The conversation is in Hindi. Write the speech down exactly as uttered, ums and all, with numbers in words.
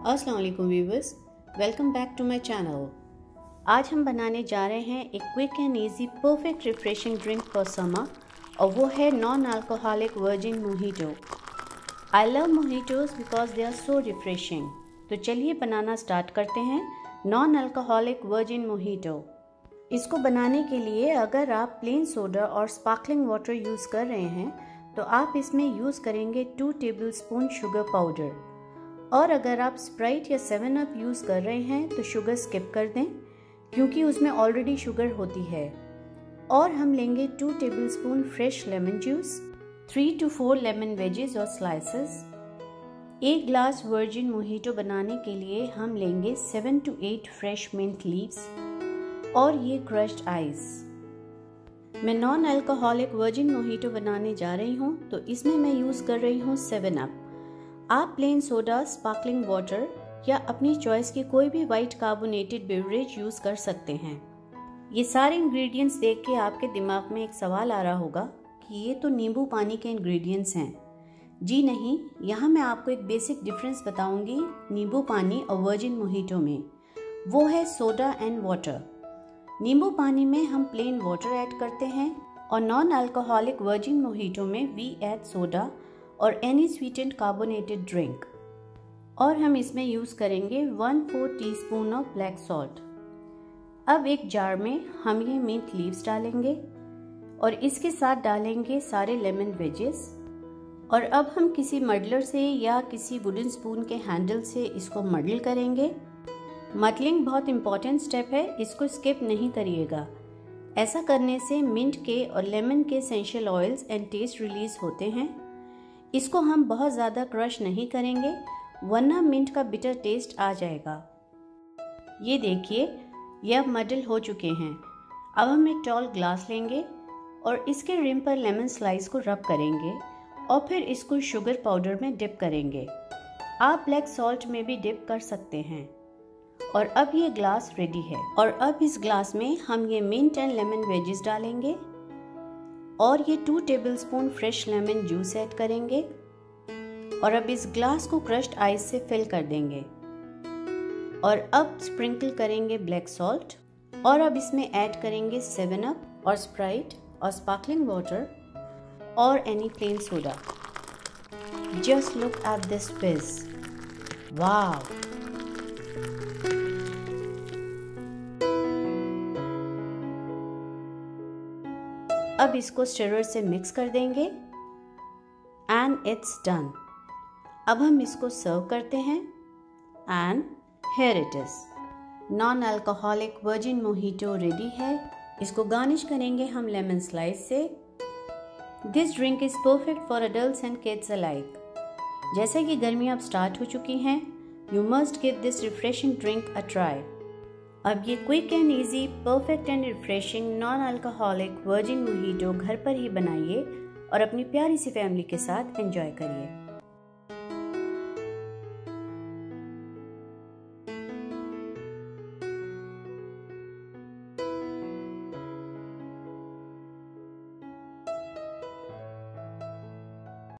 अस्सलाम वालेकुम viewers, welcome back to my channel. आज हम बनाने जा रहे हैं एक quick and easy perfect refreshing drink for summer और वो है non alcoholic virgin mojito. I love mojitos because they are so refreshing. तो चलिए बनाना स्टार्ट करते हैं नॉन अल्कोहलिक वर्जिन मोहितो। इसको बनाने के लिए अगर आप प्लेन सोडा और स्पार्कलिंग वाटर यूज़ कर रहे हैं तो आप इसमें यूज़ करेंगे two tablespoon sugar powder, और अगर आप स्प्राइट या सेवन अप यूज़ कर रहे हैं तो शुगर स्किप कर दें क्योंकि उसमें ऑलरेडी शुगर होती है। और हम लेंगे two tablespoon fresh lemon juice, three to four lemon wedges और स्लाइसेस। एक ग्लास वर्जिन मोहितो बनाने के लिए हम लेंगे seven to eight fresh mint leaves और ये क्रश्ड आइस। मैं नॉन अल्कोहलिक वर्जिन मोहितो बनाने जा रही हूँ तो इसमें मैं यूज़ कर रही हूँ सेवन अप। आप प्लेन सोडा, स्पार्कलिंग वाटर या अपनी चॉइस की कोई भी वाइट कार्बोनेटेड बेवरेज यूज़ कर सकते हैं। ये सारे इंग्रेडिएंट्स देख के आपके दिमाग में एक सवाल आ रहा होगा कि ये तो नींबू पानी के इंग्रेडिएंट्स हैं। जी नहीं, यहाँ मैं आपको एक बेसिक डिफरेंस बताऊंगी नींबू पानी और वर्जिन मोहितो में। वो है सोडा एंड वाटर। नींबू पानी में हम प्लेन वाटर ऐड करते हैं और नॉन अल्कोहलिक वर्जिन मोहितो में वी ऐड सोडा और एनी स्वीटेंड कार्बोनेटेड ड्रिंक। और हम इसमें यूज़ करेंगे one four teaspoon of black salt. अब एक जार में हम ये मिंट लीव्स डालेंगे और इसके साथ डालेंगे सारे लेमन वेजेस। और अब हम किसी मडलर से या किसी वुडन स्पून के हैंडल से इसको मडल करेंगे। मडलिंग बहुत इंपॉर्टेंट स्टेप है, इसको स्किप नहीं करिएगा। ऐसा करने से मिंट के और लेमन के essential oils and taste release होते हैं। इसको हम बहुत ज़्यादा क्रश नहीं करेंगे वरना मिंट का बिटर टेस्ट आ जाएगा। ये देखिए, ये अब मडल हो चुके हैं। अब हम एक टॉल ग्लास लेंगे और इसके रिम पर लेमन स्लाइस को रब करेंगे और फिर इसको शुगर पाउडर में डिप करेंगे। आप ब्लैक सॉल्ट में भी डिप कर सकते हैं। और अब ये ग्लास रेडी है। और अब इस ग्लास में हम ये मिंट एंड लेमन वेजेस डालेंगे और ये two tablespoon fresh lemon juice add करेंगे और अब इस ग्लास को क्रश्ड आइस से फिल कर देंगे। और अब स्प्रिंकल करेंगे ब्लैक सॉल्ट और अब इसमें ऐड करेंगे सेवन अप और स्प्राइट और स्पार्कलिंग वाटर और any plain soda. Just look at this fizz, wow! अब इसको स्टिरर से मिक्स कर देंगे एंड इट्स डन। अब हम इसको सर्व करते हैं and here it is. Non alcoholic virgin mojito ready है। इसको गार्निश करेंगे हम लेमन स्लाइस से। This drink is perfect for adults and kids alike. जैसे कि गर्मियाँ अब स्टार्ट हो चुकी हैं, you must give this refreshing drink a try. अब ये quick and easy, perfect and refreshing non alcoholic virgin mojito घर पर ही बनाइए और अपनी प्यारी सी फैमिली के साथ एंजॉय करिए।